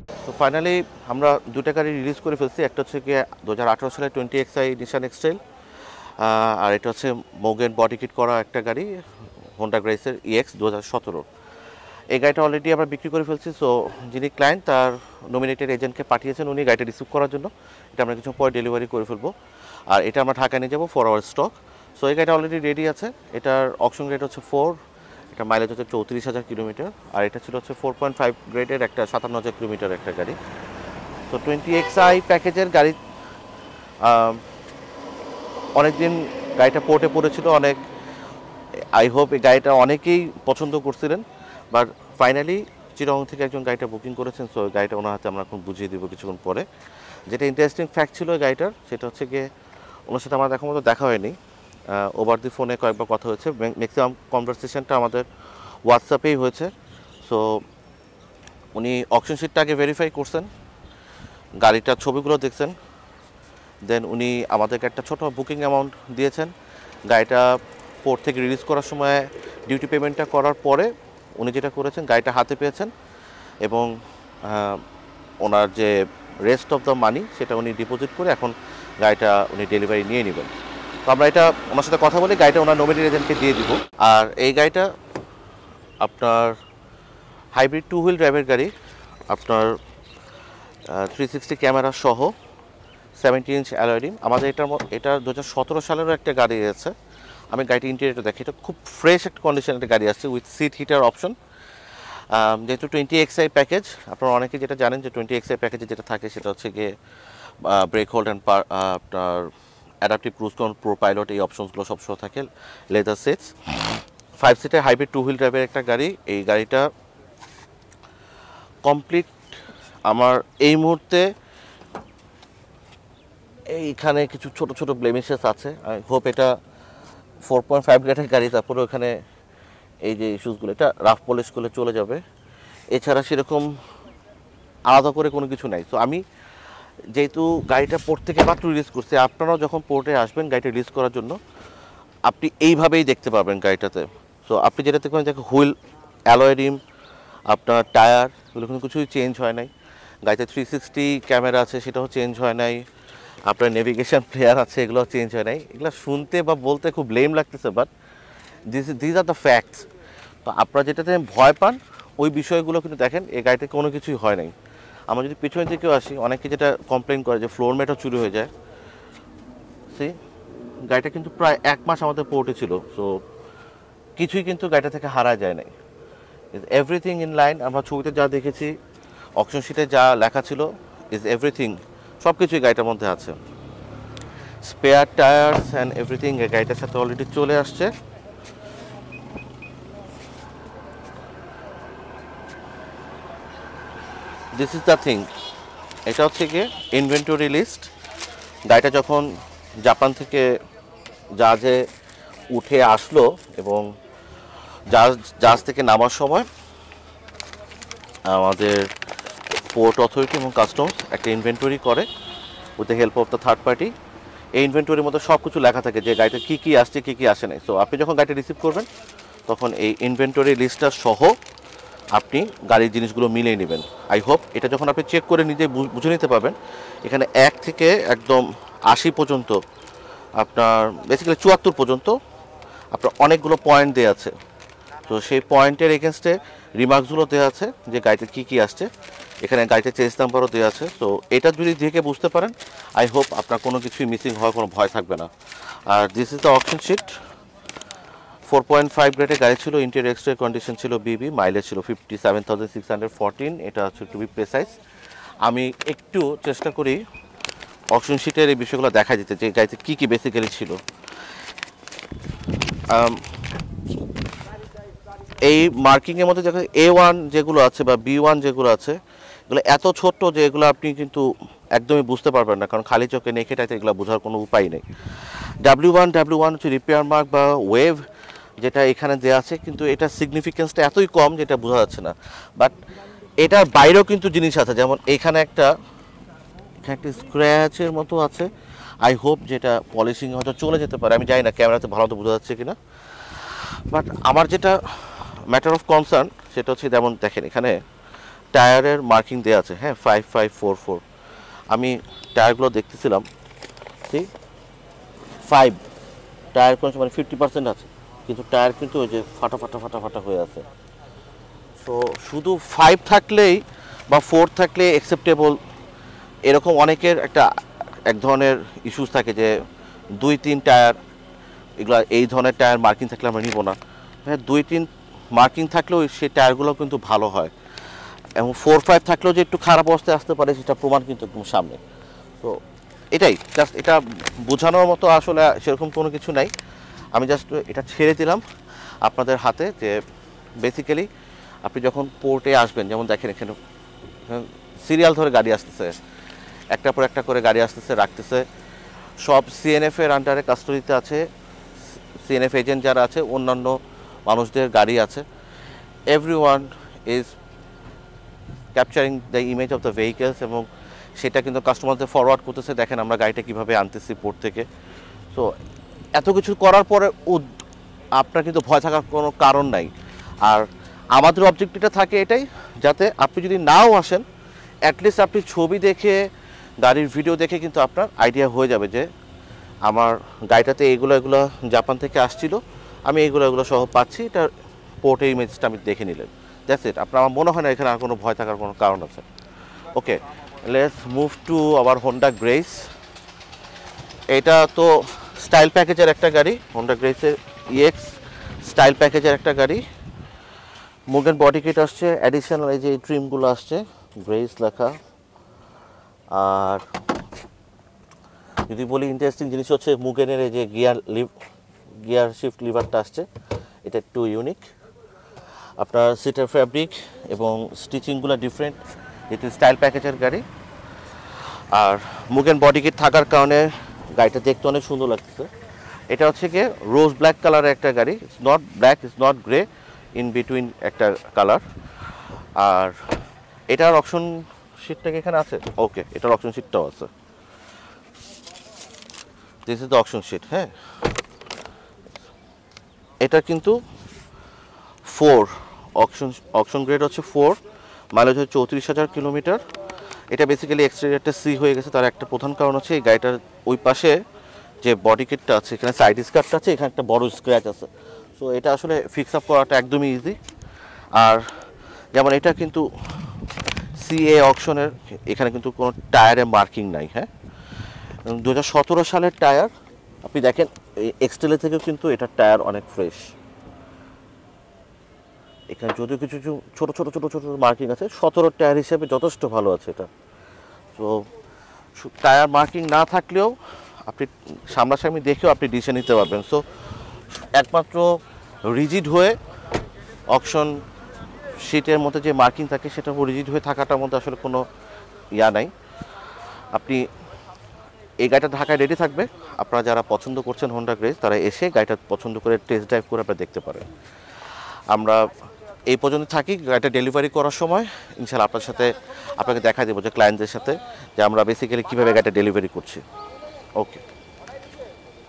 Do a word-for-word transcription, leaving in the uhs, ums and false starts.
তো ফাইনালি আমরা দুটা গাড়ি রিলিজ করে ফেলছি। একটা হচ্ছে গিয়ে দু হাজার আঠারো সালে twenty X I Nissan X Trail, আর এটা হচ্ছে মোগেন বডি কিট করা একটা গাড়ি হোন্ডা গ্রেসের ইএক্স দু হাজার সতেরো। এই গাড়িটা অলরেডি আমরা বিক্রি করে ফেলছি। সো যিনি ক্লায়েন্ট তার নমিনেটেড এজেন্টকে পাঠিয়েছেন উনি গাড়িটা রিসিভ করার জন্য। এটা আমরা কিছু পরে ডেলিভারি করে ফেলবো, আর এটা আমরা ঢাকায় নিয়ে যাবো ফর আওয়ার স্টক। সো এই গাড়িটা অলরেডি রেডি আছে। এটার অকশন রেট হচ্ছে ফোর, এটা মাইলেজ হচ্ছে চৌত্রিশ হাজার কিলোমিটার, আর এটা ছিল হচ্ছে ফোর পয়েন্ট ফাইভ গ্রেডের একটা সাতান্ন হাজার কিলোমিটার একটা গাড়ি। তো টোয়েন্টি এক্স আই প্যাকেজের গাড়ি অনেকদিন গাড়িটা পোর্টে পড়েছিল, অনেক আই হোপ এই গাড়িটা অনেকেই পছন্দ করছিলেন, বাট ফাইনালি চিরং থেকে একজন গাড়িটা বুকিং করেছেন। সো গাড়িটা ওনার হাতে আমরা এখন বুঝিয়ে দেবো কিছুক্ষণ পরে। যেটা ইন্টারেস্টিং ফ্যাক্ট ছিল গাড়িটার, সেটা হচ্ছে গিয়ে ওনার সাথে আমার দেখার মতো দেখা হয়নি, ওভার দি ফোনে কয়েকবার কথা হয়েছে। ম্যাক্সিমাম কনভারসেশনটা আমাদের হোয়াটসঅ্যাপেই হয়েছে। সো উনি অকশন শিটটা আগে ভেরিফাই করছেন, গাড়িটার ছবিগুলো দেখছেন, দেন উনি আমাদেরকে একটা ছোটো বুকিং অ্যামাউন্ট দিয়েছেন। গাড়িটা পোর্ট থেকে রিলিজ করার সময় ডিউটি পেমেন্টটা করার পরে উনি যেটা করেছেন গাড়িটা হাতে পেয়েছেন, এবং ওনার যে রেস্ট অফ দ্য মানি সেটা উনি ডিপোজিট করে এখন গাড়িটা উনি ডেলিভারি নিয়ে নেবেন। তো আমরা এটা ওনার সাথে কথা বলে গাড়িটা ওনার নমিনি এজেন্টকে দিয়ে দিব। আর এই গাড়িটা আপনার হাইব্রিড টু হুইল ড্রাইভের গাড়ি, আপনার থ্রি সিক্সটি ক্যামেরা সহ সেভেন্টি ইঞ্চ অ্যালয় রিম। আমাদের এটার এটা দু হাজার সতেরো সালেরও একটা গাড়ি আছে। আমি গাড়িটি ইন্টেরিয়রটা দেখি, এটা খুব ফ্রেশ একটা কন্ডিশনের একটা গাড়ি আসছে উইথ সিট হিটার অপশন। যেহেতু টোয়েন্টি এক্স আই প্যাকেজ, আপনারা অনেকে যেটা জানেন যে টোয়েন্টি এক্স আই প্যাকেজে যেটা থাকে সেটা হচ্ছে গিয়ে ব্রেক হোল্ড অ্যান্ড আপনার adaptive cruise control, pro pilot, এই অপশনসগুলো সবসময় থাকে। লেদার সিটস, ফাইভ সিটের হাইব্রিড টু হুইল ড্রাইভের একটা গাড়ি। এই গাড়িটা কমপ্লিট আমার এই মুহূর্তে এইখানে কিছু ছোট ছোট ব্লেমিশেস আছে। আই হোপ এটা ফোর পয়েন্ট ফাইভ গ্রেডের গাড়ি, তারপরে ওখানে এই যে ইস্যুসগুলো এটা রাফ পলিশ করলে চলে যাবে। এছাড়া সেরকম আলাদা করে কোনো কিছু নাই। তো আমি যেহেতু গাড়িটা পোর্ট থেকে মাত্র রিলিজ করছি, আপনারাও যখন পোর্টে আসবেন গাড়িটা রিলিজ করার জন্য আপনি এইভাবেই দেখতে পাবেন গাড়িটাতে। সো আপনি যেটা দেখবেন দেখেন হুইল, অ্যালয় রিম, আপনার টায়ার, এগুলো কোনো কিছুই চেঞ্জ হয় নাই। গাড়িতে থ্রি সিক্সটি ক্যামেরা আছে, সেটাও চেঞ্জ হয় নাই। আপনার নেভিগেশন প্লেয়ার আছে, এগুলো চেঞ্জ হয় নাই। এগুলো শুনতে বা বলতে খুব লেম লাগতেছে, but this this are the facts. তো আপনারা যেটাতে ভয় পান ওই বিষয়গুলো কিন্তু দেখেন এই গাড়িতে কোনো কিছুই হয় নাই। আমরা যদি পিছনের দিকেও আসি, অনেকে যেটা কমপ্লেন করে যে ফ্লোর ম্যাটও চুরি হয়ে যায়, সে গাড়িটা কিন্তু প্রায় এক মাস আমাদের পোর্টে ছিল। সো কিছুই কিন্তু গাড়িটা থেকে হারা যায় নাই, এভরিথিং ইন লাইন। আমরা ছবিতে যা দেখেছি, অকশন শিটে যা লেখা ছিল, ইজ এভরিথিং, সব কিছুই গাড়িটার মধ্যে আছে। স্পেয়ার টায়ার্স অ্যান্ড এভরিথিং এই গাড়িটার সাথে অলরেডি চলে আসছে। This is the thing. এটা হচ্ছে গিয়ে ইনভেন্টরি লিস্ট। গাড়িটা যখন জাপান থেকে জাহাজে উঠে আসলো এবং জাহাজ জাহাজ থেকে নামার সময় আমাদের পোর্ট অথরিটি এবং কাস্টমস একটা ইনভেন্টরি করে with the help of the third party. এই ইনভেন্টরির মধ্যে সব কিছু লেখা থাকে যে গাড়িটা কী কী আসছে, কী কী আসে নাই। সো আপনি যখন গাড়িটা রিসিভ করবেন তখন এই ইনভেন্টরি লিস্টটা সহ আপনি গাড়ির জিনিসগুলো মিলিয়ে নেবেন। আই হোপ এটা যখন আপনি চেক করে নিজে বুঝে নিতে পারবেন, এখানে এক থেকে একদম আশি পর্যন্ত, আপনার বেসিক্যালি চুয়াত্তর পর্যন্ত আপনার অনেকগুলো পয়েন্ট দেওয়া আছে। তো সেই পয়েন্টের এগেনস্টে রিমার্কসগুলো দেওয়া আছে যে গাড়িতে কী কী আসছে। এখানে গাড়িতে চেঞ্জ নাম্বারও দেওয়া আছে। তো এটা যদি দেখে বুঝতে পারেন, আই হোপ আপনার কোনো কিছুই মিসিং হওয়ার কোনো ভয় থাকবে না। আর this is the auction sheet. Four point five গ্রেডের গাড়ি ছিল, ইন্টেরিয়র এক্সটেরিয়র কন্ডিশন ছিল বিবি, মাইলেজ ছিল fifty seven thousand six hundred fourteen. এটা হচ্ছে টু বি প্রেসাইজ। আমি একটু চেষ্টা করি অকশন শিটের এই বিষয়গুলো দেখা দিতে, যে গাড়িতে কী কী বেসিক্যালি ছিল। এই মার্কিংয়ের মধ্যে দেখো এ ওয়ান যেগুলো আছে বা বি ওয়ান যেগুলো আছে, এগুলো এত ছোট্ট যে এগুলো আপনি কিন্তু একদমই বুঝতে পারবেন না, কারণ খালি চোখে নেখেটাইতে এগুলো বোঝার কোনো উপায় নেই। ডাব্লিউ ওয়ান ডাব্লিউ ওয়ান হচ্ছে রিপেয়ার মার্ক বা ওয়েভ, যেটা এখানে দেওয়া আছে, কিন্তু এটার সিগনিফিকেন্সটা এতই কম যেটা বোঝা যাচ্ছে না। বাট এটার বাইরেও কিন্তু জিনিস আছে, যেমন এখানে একটা এখানে একটা স্ক্র্যাচের মতো আছে। আই হোপ যেটা পলিশিং হয়তো চলে যেতে পারে, আমি জানি না ক্যামেরাতে ভালো মতো বোঝা যাচ্ছে কিনা। বাট আমার যেটা ম্যাটার অফ কনসার্ন সেটা হচ্ছে যেমন দেখেন এখানে টায়ারের মার্কিং দেওয়া আছে, হ্যাঁ, ফাইভ ফাইভ ফোর ফোর। আমি টায়ারগুলো দেখতেছিলাম, ঠিক ফাইভ টায়ার কোনো মানে ফিফটি পার্সেন্ট আছে, কিন্তু টায়ার কিন্তু ওই যে ফাটা ফাটা ফাটা ফাটা হয়ে আছে। তো শুধু ফাইভ থাকলেই বা ফোর থাকলে অ্যাকসেপ্টেবল, এরকম অনেকের একটা এক ধরনের ইস্যুস থাকে যে দুই তিন টায়ার এগুলো এই ধরনের টায়ার মার্কিং থাকলে আমরা নিব না। হ্যাঁ, দুই তিন মার্কিং থাকলেও সেই টায়ারগুলো কিন্তু ভালো হয়, এবং ফোর ফাইভ থাকলেও যে একটু খারাপ অবস্থায় আসতে পারে সেটা প্রমাণ কিন্তু একদম সামনে। তো এটাই জাস্ট, এটা বোঝানোর মতো আসলে সেরকম কোনো কিছু নাই। আমি জাস্ট এটা ছেড়ে দিলাম আপনাদের হাতে যে বেসিক্যালি আপনি যখন পোর্টে আসবেন, যেমন দেখেন এখানে সিরিয়াল ধরে গাড়ি আসতেছে, একটা পর একটা করে গাড়ি আসতেছে রাখতেছে, সব সিএনএফ এর আন্ডারে কাস্টডিতে আছে, সিএনএফ এজেন্ট যারা আছে, অন্যান্য মানুষদের গাড়ি আছে। Everyone is capturing the image of the vehicles, এবং সেটা কিন্তু কাস্টমারদের ফরওয়ার্ড করতেছে, দেখেন আমরা গাড়িটা কীভাবে আনতেছি পোর্ট থেকে। তো এত কিছু করার পরে আপনার কিন্তু ভয় থাকার কোনো কারণ নাই। আর আমাদের অবজেক্টিভটা থাকে এটাই, যাতে আপনি যদি নাও আসেন অ্যাটলিস্ট আপনি ছবি দেখে গাড়ির ভিডিও দেখে কিন্তু আপনার আইডিয়া হয়ে যাবে যে আমার গাড়িটাতে এইগুলো এগুলো জাপান থেকে আসছিল, আমি এইগুলো এগুলো সহ পাচ্ছি, এটা পোর্টের ইমেজটা আমি দেখে নিলেন, দ্যাটস ইট। আপনার আমার মনে হয় না এখানে আর কোনো ভয় থাকার কোনো কারণ আছে। Okay, let's move to our Honda Grace. এটা তো স্টাইল প্যাকেজের একটা গাড়ি, হোন্ডা গ্রেসের ইএক্স স্টাইল প্যাকেজের একটা গাড়ি। মুগেন বডি কিট আসছে, অ্যাডিশনাল এই যে ট্রিমগুলো আসছে গ্রেস লেখা। আর যদি বলি ইন্টারেস্টিং জিনিস হচ্ছে মুগেনের এই যে গিয়ার লিভ গিয়ার শিফট লিভারটা আসছে, এটা একটু ইউনিক। আপনার সিটের ফ্যাব্রিক এবং স্টিচিংগুলো ডিফারেন্ট, এটি স্টাইল প্যাকেজের গাড়ি। আর মুগেন বডি কিট থাকার কারণে গাড়িটা দেখতে অনেক সুন্দর লাগতেছে। এটা হচ্ছে গিয়ে রোজ ব্ল্যাক কালারের একটা গাড়ি, it's not black, it's not grey, in between একটা কালার। আর এটার অপশন শিটটা কি এখানে আছে? ওকে, এটার অপশন শিটটাও আছে, this is the option sheet. হ্যাঁ, এটা কিন্তু ফোর অপশন অপশন গ্রেড হচ্ছে ফোর, মাইলেজ হচ্ছে চৌত্রিশ হাজার কিলোমিটার। এটা বেসিক্যালি এক্সটেরিয়রটা সি হয়ে গেছে, তার একটা প্রধান কারণ হচ্ছে এই গাড়িটার ওই পাশে যে বডি কিটটা আছে, এখানে সাইড স্কার্টটা আছে, এখানে একটা বড় স্ক্র্যাচ আছে। সো এটা আসলে ফিক্স আপ করাটা একদমই ইজি। আর যেমন এটা কিন্তু সিএ অপশনের, এখানে কিন্তু কোনো টায়ারে মার্কিং নাই। হ্যাঁ, দু হাজার সতেরো সালের টায়ার, আপনি দেখেন এক্সটেলে থেকেও কিন্তু এটার টায়ার অনেক ফ্রেশ। এখানে যদিও কিছু কিছু ছোটো ছোটো ছোটো ছোটো মার্কিং আছে, সতেরো টায়ার হিসেবে যথেষ্ট ভালো আছে এটা। তো টায়ার মার্কিং না থাকলেও আপনি সামনাসামনি দেখেও আপনি ডিসিশন নিতে পারবেন। সো একমাত্র রিজিড হয়ে অপশন শিটের মধ্যে যে মার্কিং থাকে সেটা রিজিড হয়ে থাকাটার মধ্যে আসলে কোনো ইয়া নাই। আপনি এই গাড়িটা ঢাকায় রেডি থাকবে, আপনারা যারা পছন্দ করছেন হোন্ডা গ্রেস তারা এসে গাড়িটা পছন্দ করে টেস্ট ড্রাইভ করে আপনারা দেখতে পারেন। আমরা এই পর্যন্ত থাকি, গাড়িটা ডেলিভারি করার সময় ইনশাআল্লাহ আপনার সাথে আপনাকে দেখা দেবো যে ক্লায়েন্টদের সাথে যে আমরা বেসিক্যালি কীভাবে গাড়িটা ডেলিভারি করছি। ওকে।